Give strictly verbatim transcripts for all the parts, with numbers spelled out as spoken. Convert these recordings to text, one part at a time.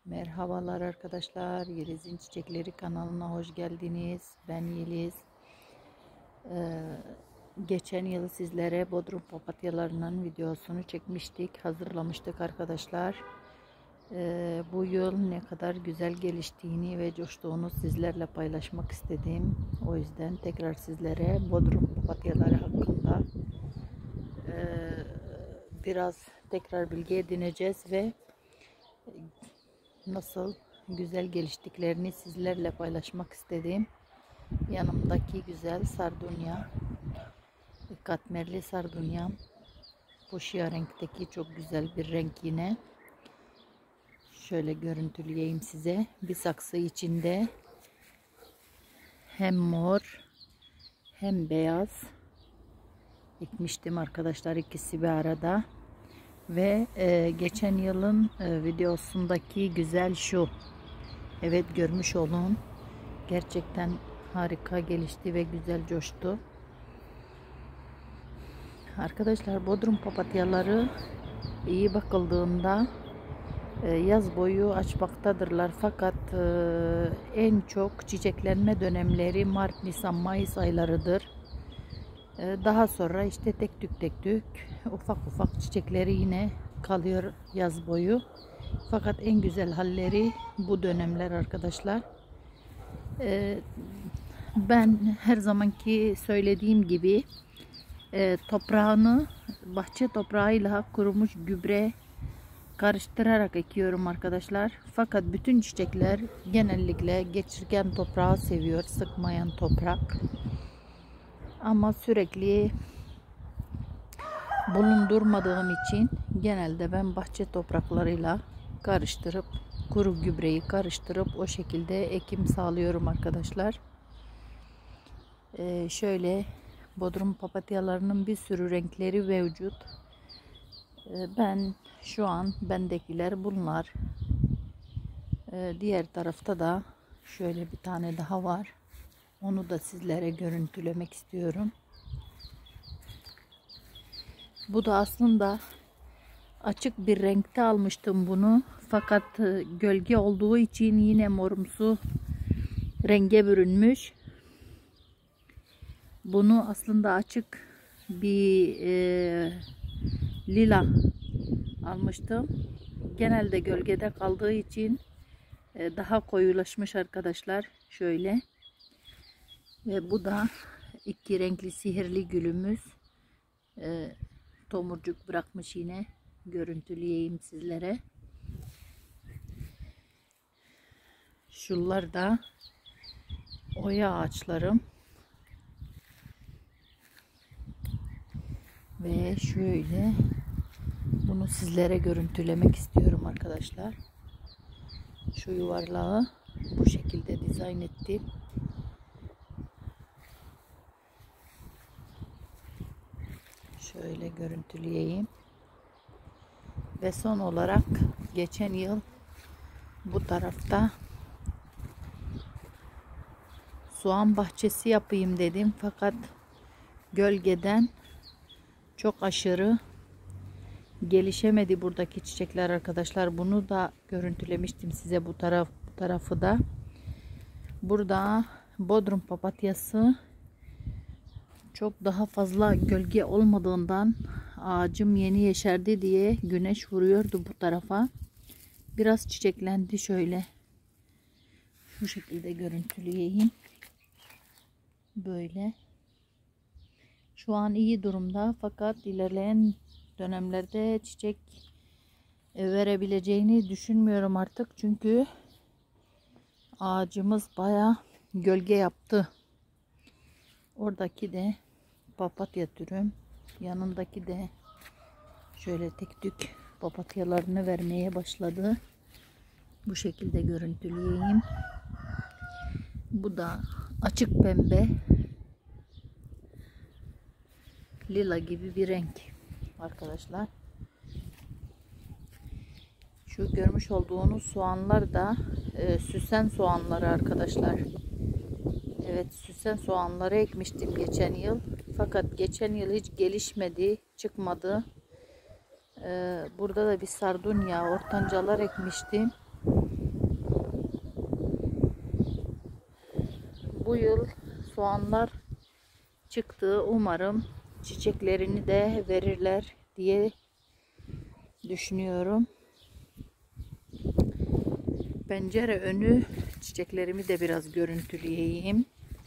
Merhabalar arkadaşlar, Yeliz'in Çiçekleri kanalına hoş geldiniz. Ben Yeliz. Ee, geçen yıl sizlere Bodrum papatyalarının videosunu çekmiştik, hazırlamıştık arkadaşlar. Ee, bu yıl ne kadar güzel geliştiğini ve coştuğunu sizlerle paylaşmak istedim. O yüzden tekrar sizlere Bodrum papatyaları hakkında e, biraz tekrar bilgi edineceğiz ve nasıl güzel geliştiklerini sizlerle paylaşmak istedim. Yanımdaki güzel sardunya, katmerli sardunya, fuşya renkteki çok güzel bir renk yine. Şöyle görüntüleyeyim size. Bir saksı içinde hem mor hem beyaz ekmiştim arkadaşlar, ikisi bir arada. Ve e, geçen yılın e, videosundaki güzel şu. Evet, görmüş olun. Gerçekten harika gelişti ve güzel coştu. Arkadaşlar, Bodrum papatyaları iyi bakıldığında e, yaz boyu açmaktadırlar. Fakat e, en çok çiçeklenme dönemleri Mart, Nisan, Mayıs aylarıdır. E, daha sonra işte tek tük tek tük ufak ufak çiçekleri yine kalıyor yaz boyu. Fakat en güzel halleri bu dönemler arkadaşlar. E, ben her zamanki söylediğim gibi e, toprağını bahçe toprağıyla kurumuş gübre karıştırarak ekiyorum arkadaşlar. Fakat bütün çiçekler genellikle geçirgen toprağı seviyor, sıkmayan toprak. Ama sürekli bulundurmadığım için genelde ben bahçe topraklarıyla karıştırıp, kuru gübreyi karıştırıp o şekilde ekim sağlıyorum arkadaşlar. Ee, şöyle Bodrum papatyalarının bir sürü renkleri mevcut. Ee, ben şu an bendekiler bunlar. Ee, diğer tarafta da şöyle bir tane daha var. Onu da sizlere görüntülemek istiyorum. Bu da aslında açık bir renkte almıştım bunu. Fakat gölge olduğu için yine morumsu renge bürünmüş. Bunu aslında açık bir e, lila almıştım. Genelde gölgede kaldığı için e, daha koyulaşmış arkadaşlar. Şöyle. Ve bu da iki renkli sihirli gülümüz. E, tomurcuk bırakmış yine. Görüntüleyeyim sizlere. Şunlar da oya ağaçlarım. Ve şöyle bunu sizlere görüntülemek istiyorum arkadaşlar. Şu yuvarlağı bu şekilde dizayn ettim. Şöyle görüntüleyeyim. Ve son olarak geçen yıl bu tarafta soğan bahçesi yapayım dedim. Fakat gölgeden çok aşırı gelişemedi buradaki çiçekler arkadaşlar. Bunu da görüntülemiştim size, bu taraf bu tarafı da. Burada Bodrum papatyası çok daha fazla gölge olmadığından ağacım yeni yeşerdi diye güneş vuruyordu bu tarafa. Biraz çiçeklendi şöyle. Şu şekilde görüntüleyeyim. Böyle. Şu an iyi durumda fakat ilerleyen dönemlerde çiçek verebileceğini düşünmüyorum artık. Çünkü ağacımız bayağı gölge yaptı. Oradaki de papatya türüm. Yanındaki de şöyle tek tük papatyalarını vermeye başladı. Bu şekilde görüntüleyeyim. Bu da açık pembe, lila gibi bir renk arkadaşlar. Şu görmüş olduğunuz soğanlar da e, süsen soğanları arkadaşlar. Evet, süsen soğanları ekmiştim geçen yıl. Fakat geçen yıl hiç gelişmedi, çıkmadı. Ee, burada da bir sardunya, ortancalar ekmiştim. bu yıl soğanlar çıktı. Umarım çiçeklerini de verirler diye düşünüyorum. Pencere önü çiçeklerimi de biraz görüntüleyeyim.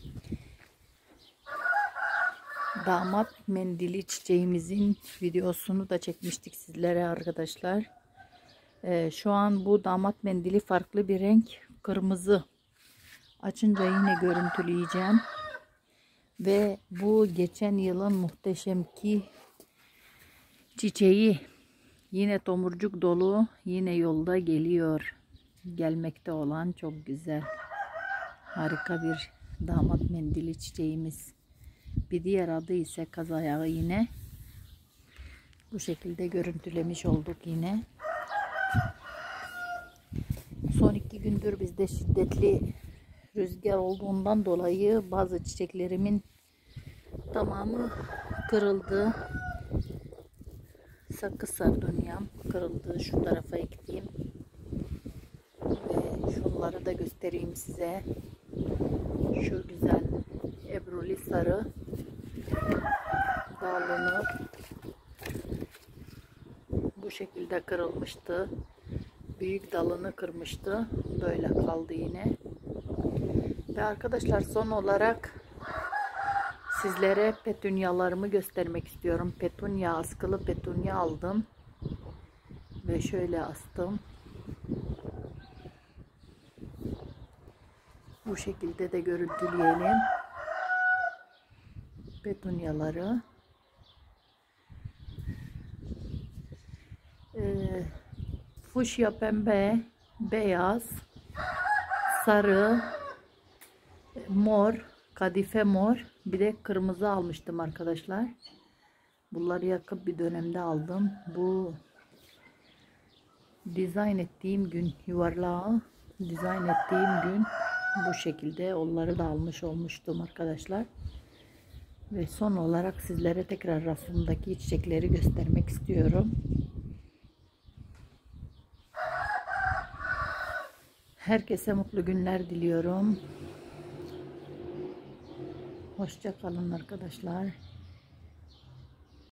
Damat mendili çiçeğimizin videosunu da çekmiştik sizlere arkadaşlar. Ee, şu an bu damat mendili farklı bir renk, kırmızı. Açınca yine görüntüleyeceğim. Ve bu geçen yılın muhteşemki çiçeği yine tomurcuk dolu, yine yolda geliyor. Gelmekte olan çok güzel, harika bir damat mendili çiçeğimiz. Bir diğer adı ise kaz ayağı yine. Bu şekilde görüntülemiş olduk yine. Son iki gündür bizde şiddetli rüzgar olduğundan dolayı bazı çiçeklerimin tamamı kırıldı. Sakız sardunyam kırıldı. Şu tarafa ektiğim. Ve şunları da göstereyim size. Şu güzel ebruli sarı dalını bu şekilde kırılmıştı. Büyük dalını kırmıştı. Böyle kaldı yine. Ve arkadaşlar son olarak sizlere petunyalarımı göstermek istiyorum. Petunya, askılı petunya aldım. Ve şöyle astım. Bu şekilde de görüntüleyelim. Petunyaları. Ee, fuşya pembe, beyaz, sarı, mor, kadife mor, bir de kırmızı almıştım arkadaşlar. Bunları yakın bir dönemde aldım. Bu dizayn ettiğim gün, yuvarlağı dizayn ettiğim gün bu şekilde onları da almış olmuştum arkadaşlar. Ve son olarak sizlere tekrar rafımdaki çiçekleri göstermek istiyorum. Herkese mutlu günler diliyorum. Hoşça kalın arkadaşlar.